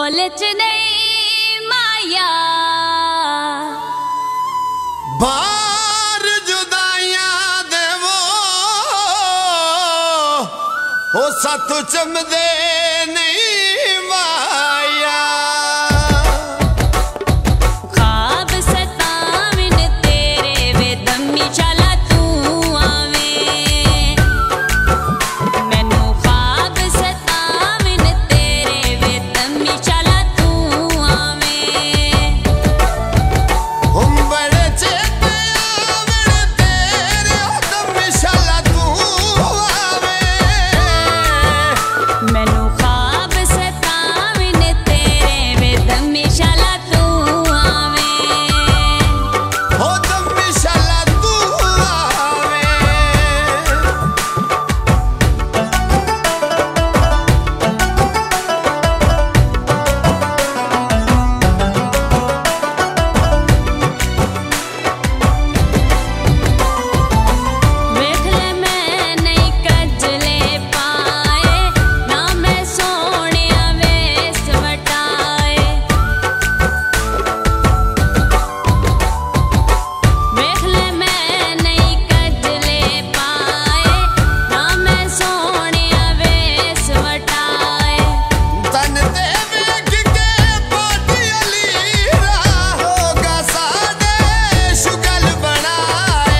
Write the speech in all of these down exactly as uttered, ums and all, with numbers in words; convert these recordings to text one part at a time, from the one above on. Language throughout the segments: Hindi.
मोल च नहीं माया बार जुदाइयां देवो हो सत चमदे नहीं माया ख्वाब सतावन तेरे वे दमी चला तू आवे मैनू ख्वाब सतावन तेरे वे दमी चला तू आवे हम बड़े चेते आवन तेरे दमी चला तू आवे मैनू ख्वाब सतावन तेरे वे दमी चला तू आवे हो दमी चला तू आवे वेख ले मैं नहीं कजले पाए ना मैं सोने वेस वटाए वेख ले मैं नहीं कजले पाए ना मैं सोने वेस वटाए तन दे वेख के पाटी अलीरा होगा सादे शुगल बनाए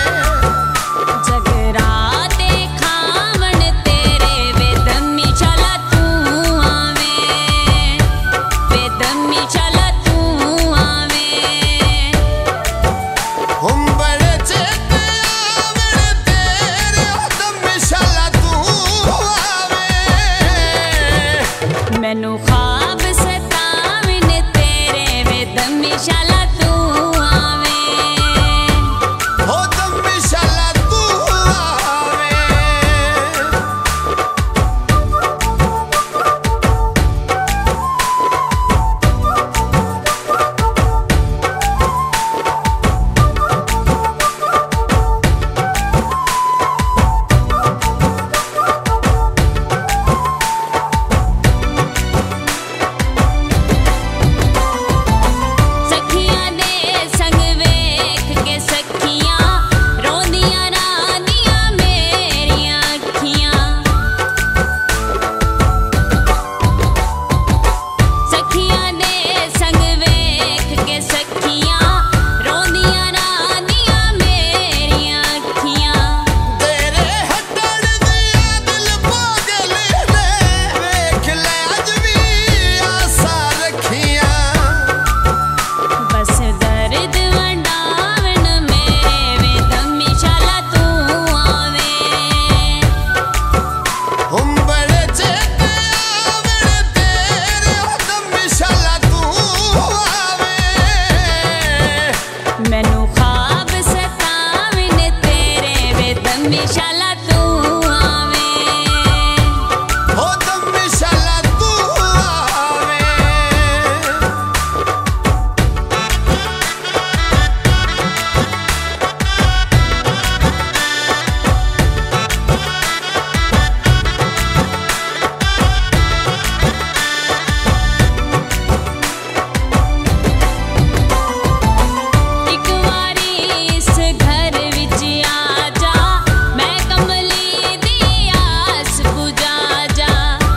जगराते खावन तेरे वे दमी चला तू आवे वे दमी चला तू आवे हम बड़े चेते आवन तेरे दमी चला तू आवे मैनू ख्वाब सतावन तेरे वे दमी चला तू आवे हो दमी चला तू आवे सखियां दे संग वेख के सखियां रोंदियां रानियां मेरियां अखियां सखियां दे संग वेख के सखियां रोंदियां रानियां मेरियां अखियां तेरे हटण दिया दिल पागल ने वेख ले अज भी आसा रखियां बस दर्द वंडावन मेरे वे दमी चला तू आवे हम बड़े चेते आवन तेरे दमी चला तू आवे मैनू ख्वाब सतावन तेरे वे दमी चला तू आवे हो दमी चला तू आवे एक वारी इस घर विच आ जा मैं कमली दी आस बुझा जा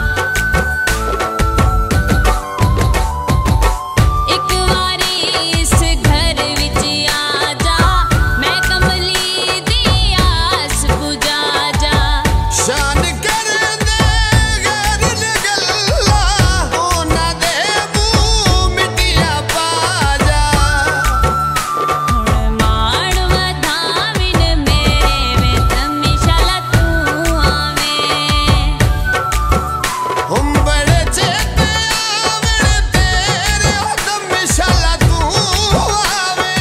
एक वारी इस घर विच आ जा मैं कमली दी आस बुझा जा शान कर दे गैर निगल्ला हो ना दे मुंह मिटिया पा जा हुण माण वधाविन मेरे वे दमी चला तू आवे हम बड़े चेते आवन तेरे दमी चला तू आवे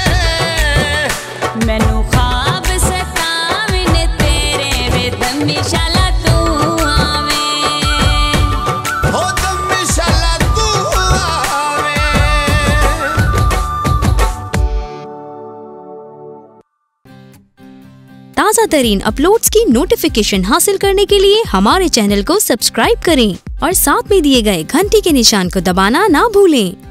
मैनू ख्वाब सतावन तेरे वे दमी चला तू आवे हो दमी चला तू आवे ताज़ा तरीन अपलोड्स की नोटिफिकेशन हासिल करने के लिए हमारे चैनल को सब्सक्राइब करें। और साथ में दिए गए घंटी के निशान को दबाना ना भूलें।